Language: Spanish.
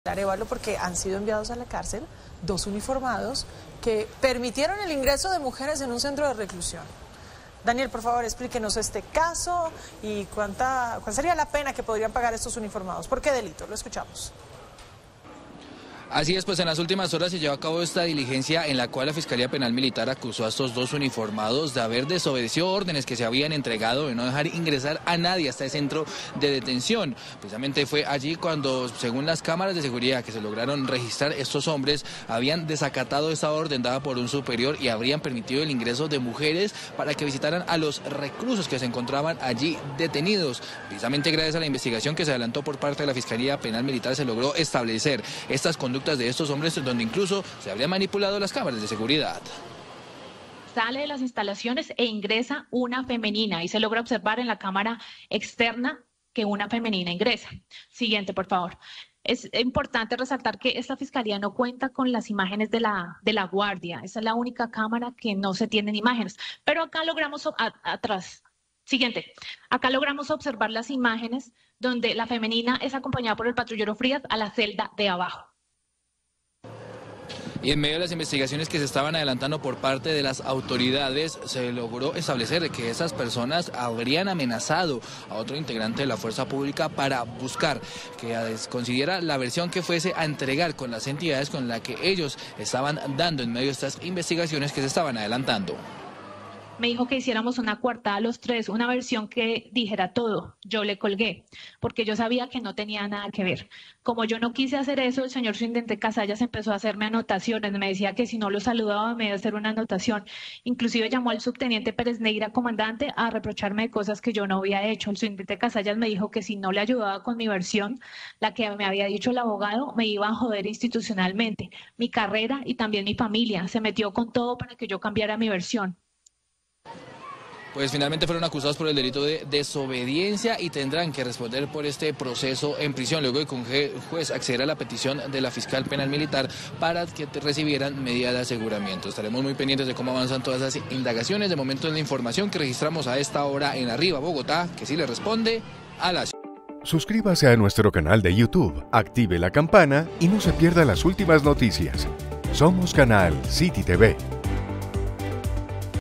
Arevalo, porque han sido enviados a la cárcel dos uniformados que permitieron el ingreso de mujeres en un centro de reclusión. Daniel, por favor, explíquenos este caso y cuál sería la pena que podrían pagar estos uniformados. ¿Por qué delito? Lo escuchamos. Así es, pues en las últimas horas se llevó a cabo esta diligencia en la cual la Fiscalía Penal Militar acusó a estos dos uniformados de haber desobedecido órdenes que se habían entregado de no dejar ingresar a nadie hasta el centro de detención. Precisamente fue allí cuando, según las cámaras de seguridad que se lograron registrar, estos hombres habían desacatado esta orden dada por un superior y habrían permitido el ingreso de mujeres para que visitaran a los reclusos que se encontraban allí detenidos. Precisamente gracias a la investigación que se adelantó por parte de la Fiscalía Penal Militar se logró establecer estas conductas de estos hombres, donde incluso se habrían manipulado las cámaras de seguridad. Sale de las instalaciones e ingresa una femenina y se logra observar en la cámara externa que una femenina ingresa. Siguiente, por favor. Es importante resaltar que esta fiscalía no cuenta con las imágenes de la guardia. Esa es la única cámara que no se tienen imágenes. Pero acá logramos atrás. Siguiente. Acá logramos observar las imágenes donde la femenina es acompañada por el patrullero Frías a la celda de abajo. Y en medio de las investigaciones que se estaban adelantando por parte de las autoridades, se logró establecer que esas personas habrían amenazado a otro integrante de la fuerza pública para buscar que considera la versión que fuese a entregar con las entidades con las que ellos estaban dando en medio de estas investigaciones que se estaban adelantando. Me dijo que hiciéramos una coartada a los tres, una versión que dijera todo. Yo le colgué, porque yo sabía que no tenía nada que ver. Como yo no quise hacer eso, el señor subintendente Casallas empezó a hacerme anotaciones. Me decía que si no lo saludaba me iba a hacer una anotación. Inclusive llamó al subteniente Pérez Neira, comandante, a reprocharme de cosas que yo no había hecho. El subintendente Casallas me dijo que si no le ayudaba con mi versión, la que me había dicho el abogado, me iba a joder institucionalmente. Mi carrera y también mi familia. Se metió con todo para que yo cambiara mi versión. Pues finalmente fueron acusados por el delito de desobediencia y tendrán que responder por este proceso en prisión, luego de que un juez accediera a la petición de la fiscal penal militar para que recibieran medida de aseguramiento. Estaremos muy pendientes de cómo avanzan todas las indagaciones. De momento es la información que registramos a esta hora en Arriba Bogotá, que sí le responde a la... Suscríbase a nuestro canal de YouTube, active la campana y no se pierda las últimas noticias. Somos Canal City TV.